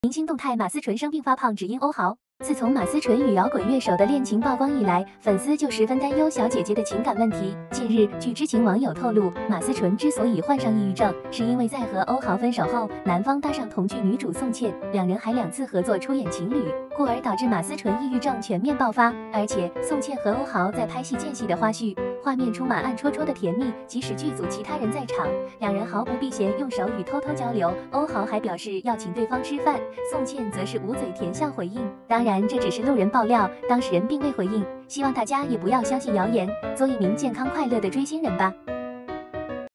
明星动态：马思纯生病发胖只因欧豪。自从马思纯与摇滚乐手的恋情曝光以来，粉丝就十分担忧小姐姐的情感问题。近日，据知情网友透露，马思纯之所以患上抑郁症，是因为在和欧豪分手后，男方搭上同剧女主宋茜，两人还2次合作出演情侣，故而导致马思纯抑郁症全面爆发。而且，宋茜和欧豪在拍戏间隙的花絮，画面充满暗戳戳的甜蜜，即使剧组其他人在场，两人毫不避嫌，用手语偷偷交流。欧豪还表示要请对方吃饭，宋茜则是捂嘴甜笑回应。当然，这只是路人爆料，当事人并未回应。希望大家也不要相信谣言，做一名健康快乐的追星人吧。